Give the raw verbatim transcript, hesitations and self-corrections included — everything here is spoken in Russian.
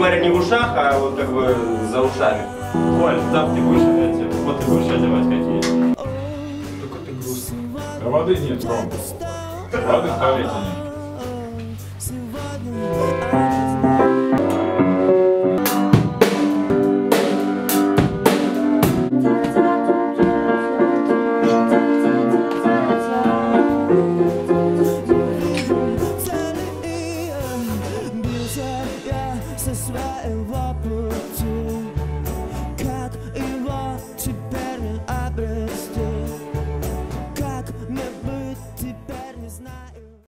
говоря, не в ушах, а вот как бы за ушами. Коль, тапки будешь одевать? Вот ты будешь одевать какие? Только ты грустный. Да воды нет, Ром. Воды в туалете нет.